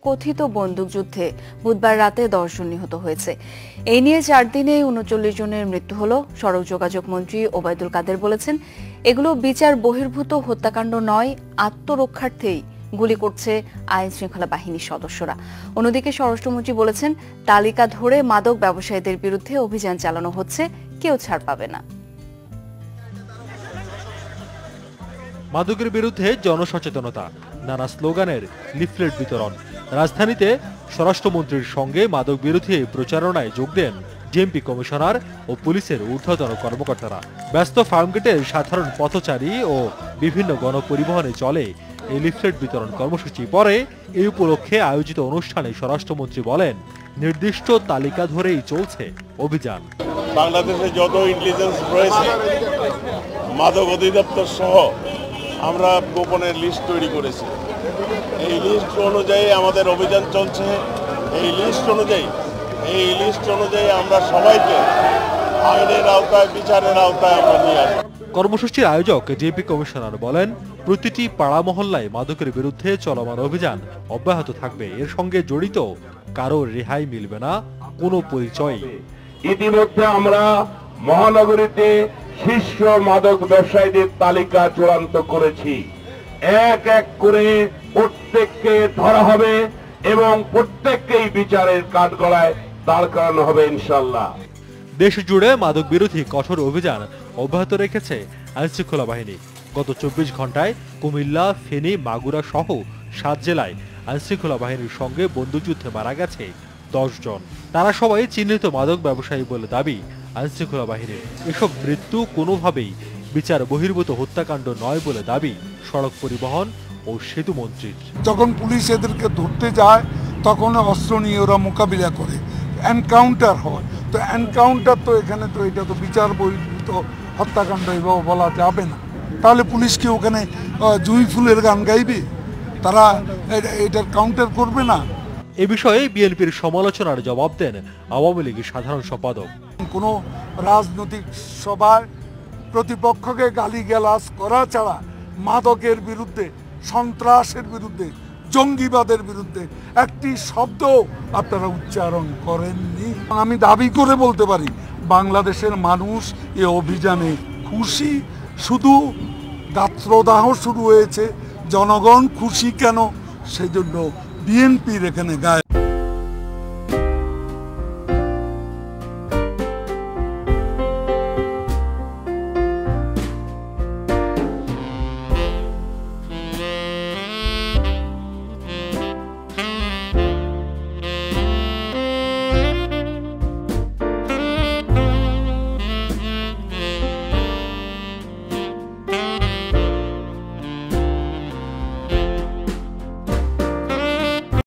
কথিত বন্দুকযুদ্ধে বুধবার রাতে 10 জন নিহত হয়েছে। এই নিয়ে 4 দিনে 39 জনের মৃত্যু হলো। সড়ক যোগাযোগ মন্ত্রী ওবায়দুল কাদের বলেছেন, এগুলো বিচার বহির্ভূত হত্যাকাণ্ড নয়, আত্মরক্ষার্থেই গুলি করছে আইন শৃঙ্খলা বাহিনীর সদস্যরা। অন্যদিকে স্বরাষ্ট্রমন্ত্রী বলেছেন, তালিকা ধরে মাদক ব্যবসায়ীদের বিরুদ্ধে অভিযান চালানো হচ্ছে, কেউ ছাড় পাবে না। মাদকের বিরুদ্ধে জনসচেতনতা, নানা স্লোগানের লিফলেট বিতরণ। রাজধানীতে স্বরাষ্ট্রমন্ত্রীর সঙ্গে মাদক বিরোধী প্রচারণায় যোগ দেন ডিএমপি কমিশনার ও পুলিশের ঊর্ধ্বতন কর্মকর্তারা। ব্যস্ত ফার্মগেটের সাধারণ পথচারী ও বিভিন্ন গণপরিবহনে চলে এই লিফলেট বিতরণ কর্মসূচি। পরে এই উপলক্ষে আয়োজিত অনুষ্ঠানে স্বরাষ্ট্রমন্ত্রী বলেন, নির্দিষ্ট তালিকা ধরেই চলছে অভিযান। বাংলাদেশে যত ইন্টেলিজেন্স রয়েছে, মাদক অধিদপ্তর সহ আমরা গোপনের লিস্ট তৈরি করেছি। এই লিস্ট অনুযায়ী আমাদের অভিযান চলছে। এই লিস্ট অনুযায়ী আমরা সবাইকে আইনের আওতায়, বিচারের আওতায় আমরা নিয়ে আসব। কর্মসূচির আয়োজক ডিএমপি কমিশনার বলেন, প্রতিটি পাড়া মহল্লায় মাদকের বিরুদ্ধে চলমান অভিযান অব্যাহত থাকবে। এর সঙ্গে জড়িত কারো রেহাই মিলবে না কোনো পরিচয়। ইতিমধ্যে আমরা মহানগরীতে শীর্ষ মাদক ব্যবসায়ীদের তালিকা চূড়ান্ত করেছি। এক এক করে প্রত্যেককে ধরা হবে এবং প্রত্যেককেই বিচারের কাঠগড়ায় দাঁড় করানো হবে ইনশাআল্লাহ। দেশ জুড়ে মাদক বিরোধী কঠোর অভিযান অব্যাহত রেখেছে আইনশৃঙ্খলা বাহিনী। গত 24 ঘন্টায় কুমিল্লা, ফেনী, মাগুরা সহ 7 জেলায় আইনশৃঙ্খলা বাহিনীর সঙ্গে বন্দুকযুদ্ধে মারা গেছে 10 জন। তারা সবাই চিহ্নিত মাদক ব্যবসায়ী বলে দাবি আইনশৃঙ্খলা বাহিনীর। এসব মৃত্যু কোনোভাবেই বিচার বহির্ভূত হত্যাকাণ্ড নয় বলে দাবি সড়ক পরিবহন ও সেতু মন্ত্রীর। যখন পুলিশ এদেরকে ধরতে যায় তখন অস্ত্র নিয়ে ওরা মোকাবিলা করে, এনকাউন্টার হয়। তো এনকাউন্টার তো এখানে তো এটা তো বিচার বহির্ভূত হত্যাকাণ্ড এভাবে বলা যাবে না। তাহলে পুলিশ কি ওখানে জুঁই ফুলের গান গাইবে? তারা এটার কাউন্টার করবে না? এ বিষয়ে বিএনপির সমালোচনার জবাব দেন আওয়ামী লীগের সাধারণ সম্পাদক। কোনো রাজনৈতিক সভায় প্রতিপক্ষকে গালিগালাজ করা ছাড়া মাদকের বিরুদ্ধে, সন্ত্রাসের বিরুদ্ধে, জঙ্গিবাদের বিরুদ্ধে একটি শব্দ আপনারা উচ্চারণ করেননি। আমি দাবি করে বলতে পারি, বাংলাদেশের মানুষ এ অভিযানে খুশি। শুধু গাত্রদাহ শুরু হয়েছে, জনগণ খুশি কেন সেজন্য বিএনপির এখানে গায়ে